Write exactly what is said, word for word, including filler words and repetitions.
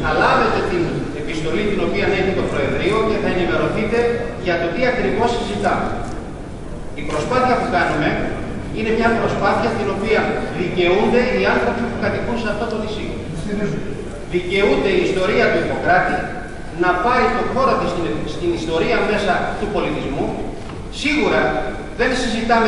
θα λάβετε την επιστολή την οποία έχει το Προεδρείο και θα ενημερωθείτε για το τι ακριβώς συζητάμε. Η προσπάθεια που κάνουμε είναι μια προσπάθεια την οποία δικαιούνται οι άνθρωποι που κατοικούν σε αυτό το νησί. Δικαιούνται η ιστορία του Ιπποκράτη να πάρει το χώρο της στην, στην ιστορία μέσα του πολιτισμού. Σίγουρα δεν συζητάμε